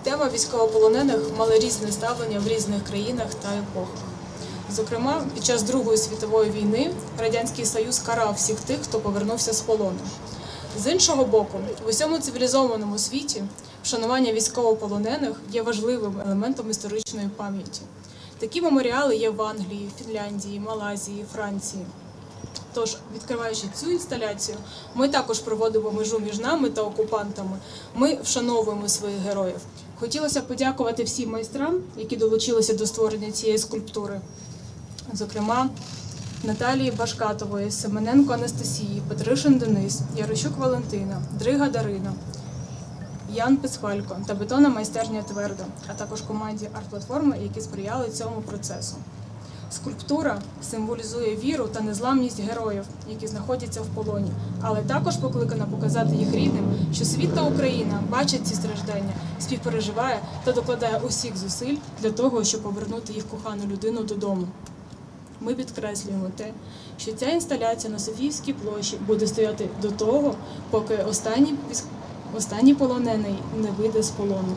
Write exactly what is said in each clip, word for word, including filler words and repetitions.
тема військовополонених мала різне ставлення в різних країнах та епохах. Зокрема, під час Другої світової війни Радянський Союз карав всіх тих, хто повернувся з полону. З іншого боку, в усьому цивілізованому світі вшанування військовополонених є важливим елементом історичної пам'яті. Такі меморіали є в Англії, Фінляндії, Малайзії, Франції. Тож, відкриваючи цю інсталяцію, ми також проводимо межу між нами та окупантами. Ми вшановуємо своїх героїв. Хотілося подякувати всім майстрам, які долучилися до створення цієї скульптури. Зокрема, Наталії Башкатової, Семененко Анастасії, Петришин Денис, Ярощук Валентина, Дрига Дарина, Ян Писфалько та бетонна майстерня Твердо, а також команді арт-платформи, які сприяли цьому процесу. Скульптура символізує віру та незламність героїв, які знаходяться в полоні, але також покликана показати їх рідним, що світ та Україна бачать ці страждання, співпереживає та докладає усіх зусиль для того, щоб повернути їх кохану людину додому. Ми підкреслюємо те, що ця інсталяція на Софіївській площі буде стояти до того, поки останній, останній полонений не вийде з полону.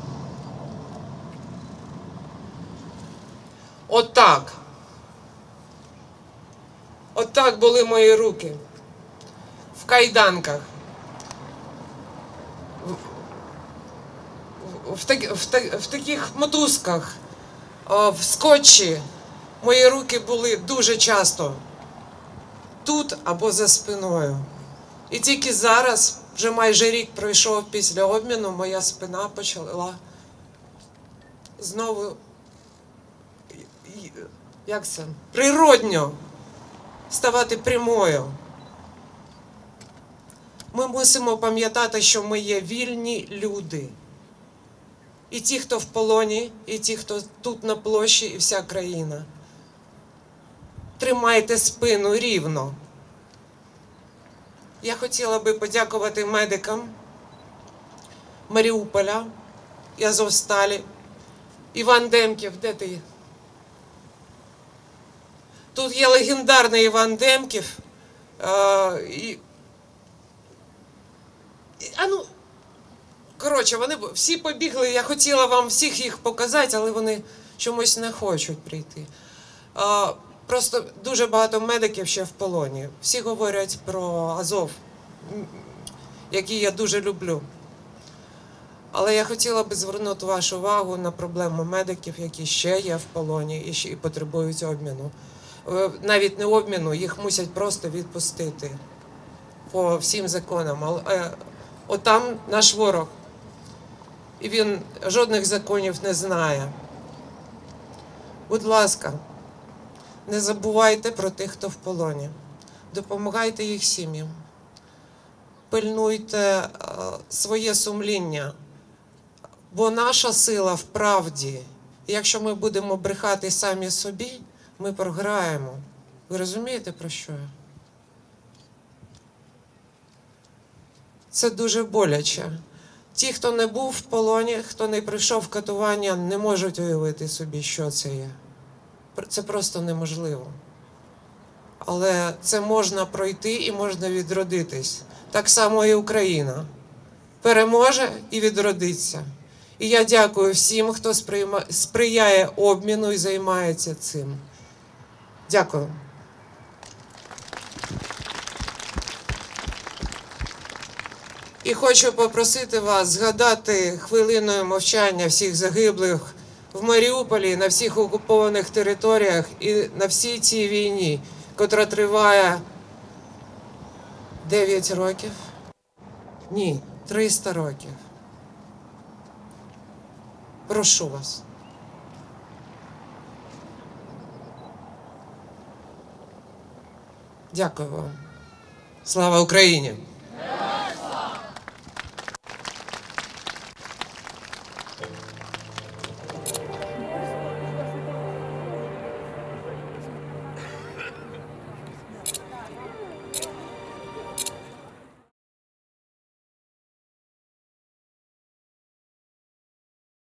Отак. Отак були мої руки. В кайданках. В, в, так, в, так, в таких мотузках. В скотчі. Мої руки були дуже часто тут або за спиною. І тільки зараз, вже майже рік пройшов після обміну, моя спина почала знову, як це, природньо ставати прямою. Ми мусимо пам'ятати, що ми є вільні люди. І ті, хто в полоні, і ті, хто тут на площі, і вся країна. Тримайте спину рівно. Я хотіла би подякувати медикам Маріуполя і Азовсталі. Іван Демків, де ти? Тут є легендарний Іван Демків. А, і... а ну, коротше, вони всі побігли, я хотіла вам всіх їх показати, але вони чомусь не хочуть прийти. А, просто дуже багато медиків ще в полоні. Всі говорять про Азов, який я дуже люблю. Але я хотіла би звернути вашу увагу на проблему медиків, які ще є в полоні і ще і потребують обміну. Навіть не обміну, їх мусять просто відпустити по всім законам. Але отам наш ворог. І він жодних законів не знає. Будь ласка, не забувайте про тих, хто в полоні. Допомагайте їх сім'ям. Пильнуйте своє сумління. Бо наша сила в правді. І якщо ми будемо брехати самі собі, ми програємо. Ви розумієте, про що я? Це дуже боляче. Ті, хто не був в полоні, хто не прийшов в катування, не можуть уявити собі, що це є. Це просто неможливо. Але це можна пройти і можна відродитись. Так само і Україна. Переможе і відродиться. І я дякую всім, хто сприяє обміну і займається цим. Дякую. І хочу попросити вас згадати хвилиною мовчання всіх загиблих в Маріуполі, на всіх окупованих територіях і на всій цій війні, котра триває дев'ять років. Ні, триста років. Прошу вас. Дякую вам. Слава Україні!